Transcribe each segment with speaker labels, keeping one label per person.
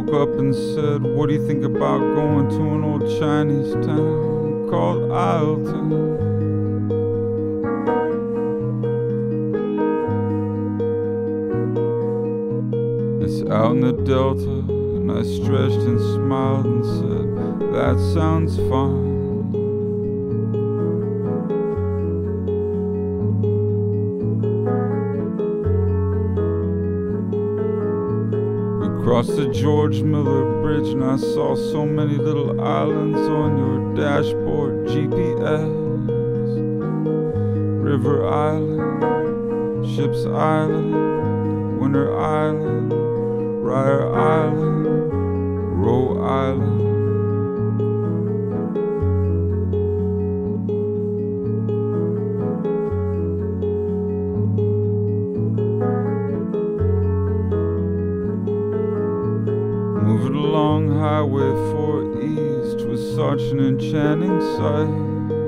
Speaker 1: woke up and said, what do you think about going to an old Chinese town called Isleton? It's out in the Delta, and I stretched and smiled and said, that sounds fun. Crossed the George Miller Bridge and I saw so many little islands on your dashboard. GPS, River Island, Ships Island, Winter Island, Ryer Island, Roe Island. Moving along Highway 4 East was such an enchanting sight.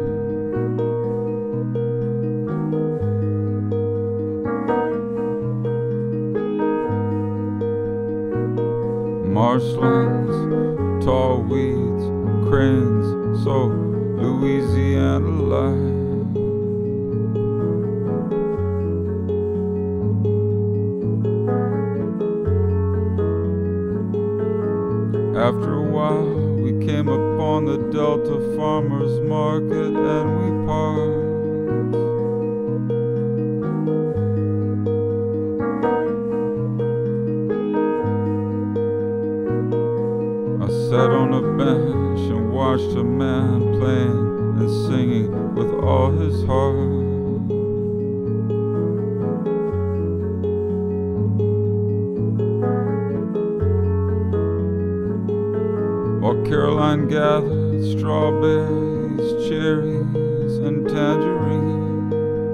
Speaker 1: Marshlands, tall weeds, cranes, so Louisiana-like. After a while, we came upon the Delta Farmers Market and we parked. I sat on a bench and watched a man playing and singing with all his heart. While Caroline gathered strawberries, cherries, and tangerines.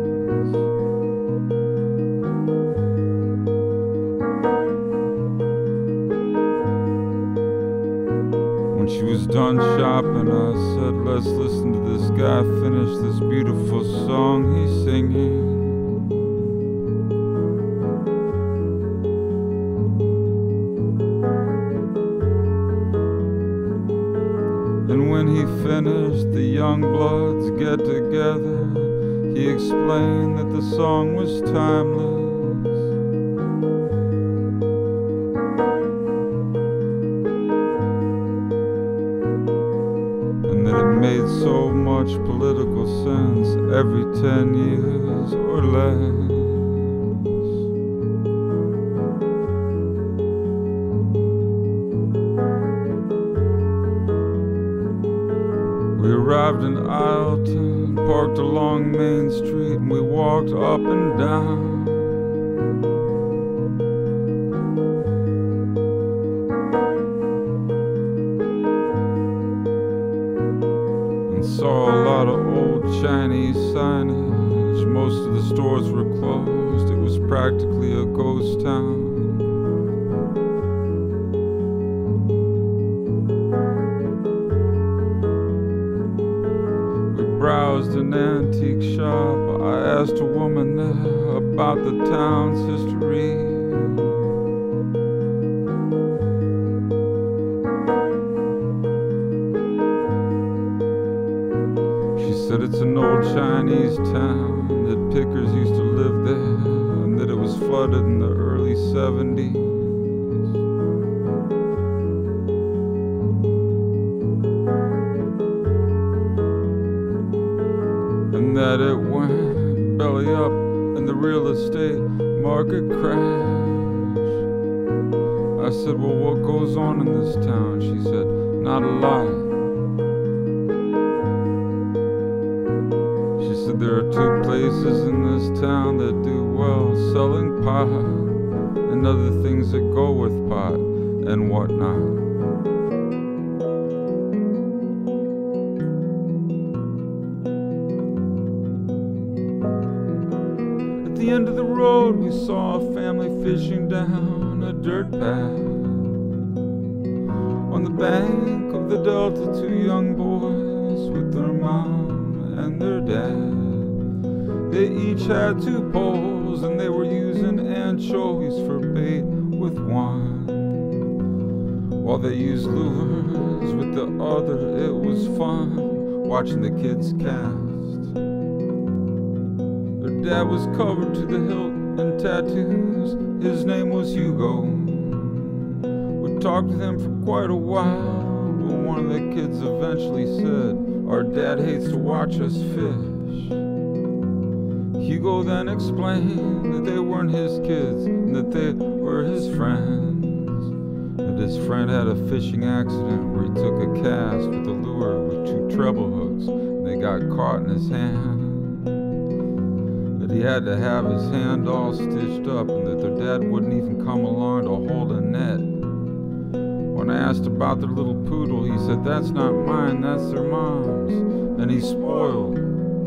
Speaker 1: When she was done shopping, I said, let's listen to this guy finish this beautiful song he's singing. And when he finished, the young bloods get together. He explained that the song was timeless. And that it made so much political sense every 10 years or less. We arrived in Isleton, parked along Main Street, and we walked up and down. And saw a lot of old Chinese signage. Most of the stores were closed. It was practically a ghost town. Browsed an antique shop. I asked a woman there about the town's history. She said it's an old Chinese town, that pickers used to live there, and that it was flooded in the early 70s. And that it went belly up in the real estate market crash. I said, well, what goes on in this town? She said, not a lot. She said, there are two places in this town that do well, selling pot and other things that go with pot and whatnot. At the end of the road, we saw a family fishing down a dirt path. On the bank of the Delta, two young boys with their mom and their dad. They each had two poles and they were using anchovies for bait with wine. while they used lures with the other. It was fun watching the kids cast. Their dad was covered to the hilt in tattoos. His name was Hugo. We talked with him for quite a while, but one of the kids eventually said, "Our dad hates to watch us fish." Hugo then explained that they weren't his kids and that they were his friends. That his friend had a fishing accident where he took a cast with a lure with 2 treble hooks and they got caught in his hand. That he had to have his hand all stitched up and that their dad wouldn't even come along to hold a net. When I asked about their little poodle, he said, "That's not mine, that's their mom's, and he's spoiled."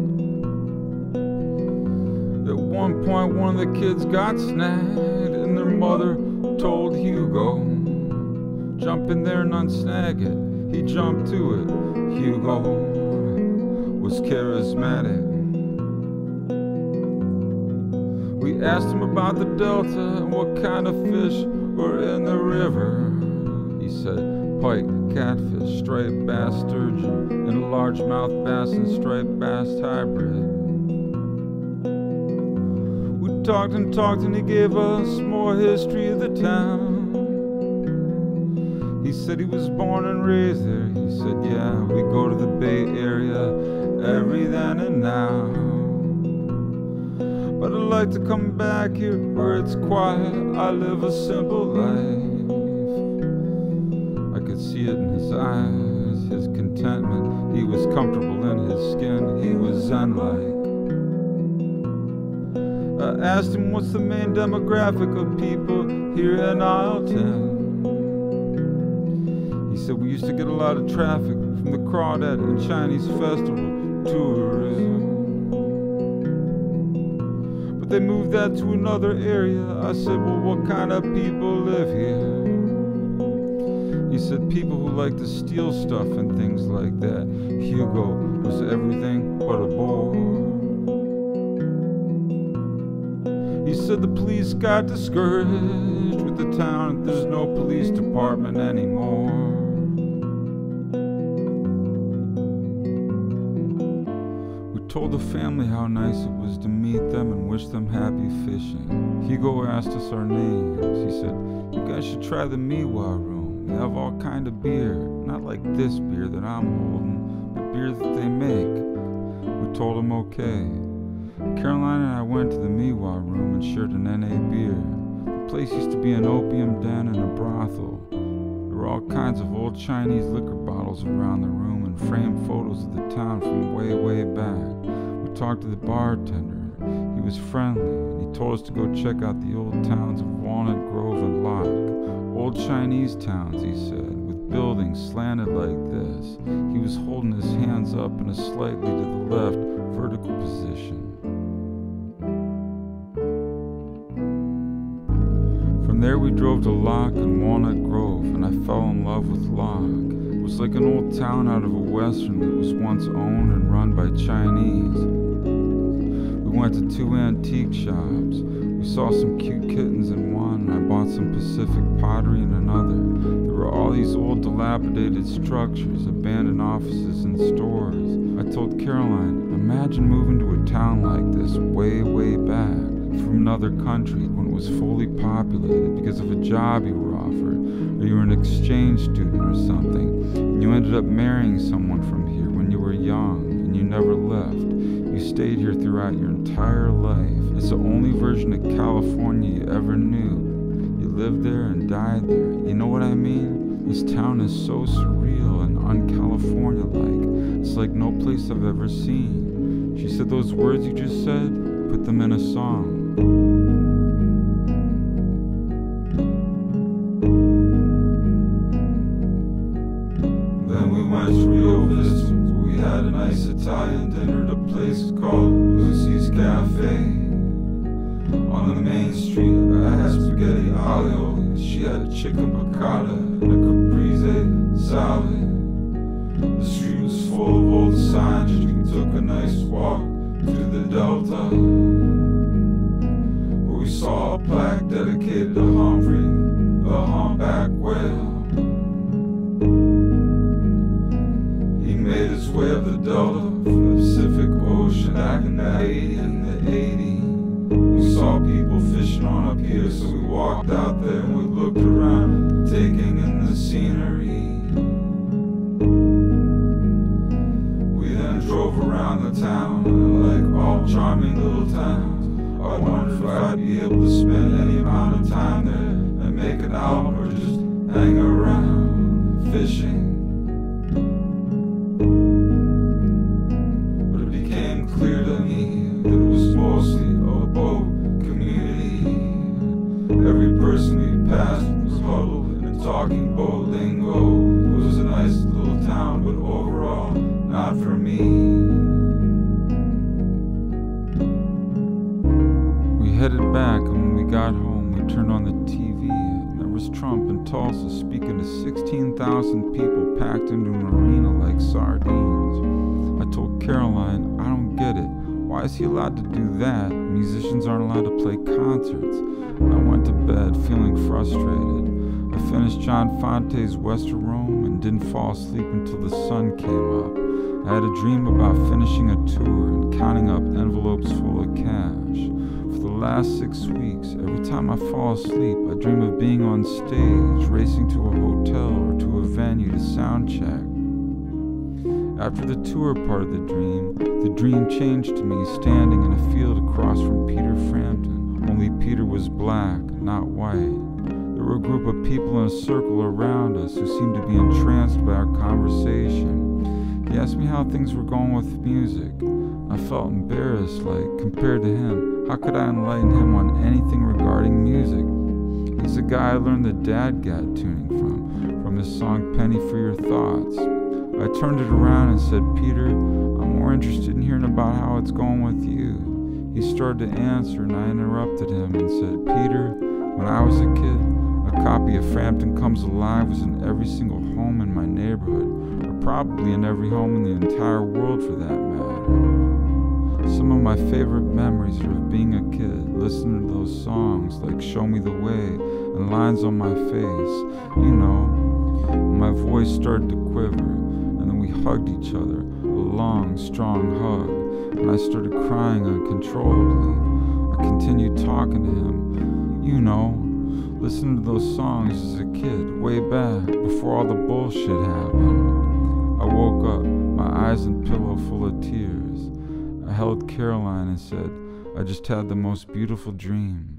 Speaker 1: At one point, one of the kids got snagged, and their mother told Hugo, "Jump in there and unsnag it." He jumped to it. Hugo was charismatic. We asked him about the delta and what kind of fish were in the river. He said, pike, catfish, striped bass, sturgeon, and a largemouth bass and striped bass hybrid. We talked and he gave us more history of the town. He said he was born and raised there. He said, yeah, we go to the Bay Area every then and now. But I'd like to come back here where it's quiet. I live a simple life. I could see it in his eyes, his contentment. He was comfortable in his skin. He was zen-like. I asked him what's the main demographic of people here in Aisle 10. He said we used to get a lot of traffic from the Crawdad and Chinese festival tourism. But they moved that to another area. I said, well, what kind of people live here? He said people who like to steal stuff and things like that. Hugo was everything but a bore. He said the police got discouraged with the town. There's no police department anymore. We told the family how nice it was to meet them and wish them happy fishing. Hugo asked us our names. He said, you guys should try the Miwa room. They have all kind of beer. Not like this beer that I'm holding, but beer that they make. We told him okay. Caroline and I went to the Miwa room and shared an NA beer. The place used to be an opium den and a brothel. There were all kinds of old Chinese liquor bottles around the room and framed photos of the town from way, way back. We talked to the bartender. He was friendly and he told us to go check out the old towns of Walnut Grove and Locke. Old Chinese towns, he said, with buildings slanted like this. He was holding his hands up in a slightly to the left vertical position. From there we drove to Locke and Walnut Grove, and I fell in love with Locke. It was like an old town out of a western that was once owned and run by Chinese. We went to 2 antique shops. We saw some cute kittens in one, and I bought some Pacific pottery in another. There were all these old dilapidated structures, abandoned offices and stores. I told Caroline, imagine moving to a town like this way, way back from another country when it was fully populated because of a job you were offered, or you were an exchange student or something, and you ended up marrying someone from here when you were young, and you never left. You stayed here throughout your entire life. It's the only version of California you ever knew. You lived there and died there. You know what I mean? This town is so surreal and un-California-like. It's like no place I've ever seen. She said, those words you just said, put them in a song. Then we went to Rio Vista. We had a nice Italian dinner at a place called Lucy's Cafe. On the main street, I had spaghetti aglio, and she had chicken piccata and a caprese salad. The street was full of old signs. We took a nice walk to the Delta, where we saw a plaque dedicated to Humphrey, the humpback whale. back in the 80. We saw people fishing on a pier, so we walked out there and we looked around, taking in the scenery. We then drove around the town, and like all charming little towns, I wondered if I'd be able to spend any amount of time there and make an album or just hang around fishing. But it became clear to me that it was mostly a boat community. Every person we passed was huddled in a talking boat lingo. It was a nice little town, but overall, not for me. We headed back, and when we got home, we turned on the TV, and there was Trump in Tulsa speaking to 16,000 people packed into an arena like sardines. I told Caroline, I don't get it. Why is he allowed to do that? Musicians aren't allowed to play concerts. I went to bed feeling frustrated. I finished John Fonte's Western Rome and didn't fall asleep until the sun came up. I had a dream about finishing a tour and counting up envelopes full of cash. For the last 6 weeks, every time I fall asleep, I dream of being on stage, racing to a hotel or to a venue to sound check. After the tour part of the dream changed to me standing in a field across from Peter Frampton. Only Peter was black, not white. There were a group of people in a circle around us who seemed to be entranced by our conversation. He asked me how things were going with music. I felt embarrassed, like, compared to him, how could I enlighten him on anything regarding music? He's the guy I learned the Dadgat tuning from his song Penny for Your Thoughts. I turned it around and said, Peter, I'm more interested in hearing about how it's going with you. He started to answer and I interrupted him and said, Peter, when I was a kid, a copy of Frampton Comes Alive was in every single home in my neighborhood, or probably in every home in the entire world for that matter. Some of my favorite memories are of being a kid, listening to those songs like Show Me the Way and Lines on My Face, you know. My voice started to quiver, and then we hugged each other, a long, strong hug, and I started crying uncontrollably. I continued talking to him, you know, listening to those songs as a kid, way back, before all the bullshit happened. I woke up, my eyes and pillow full of tears. I held Caroline and said, I just had the most beautiful dream.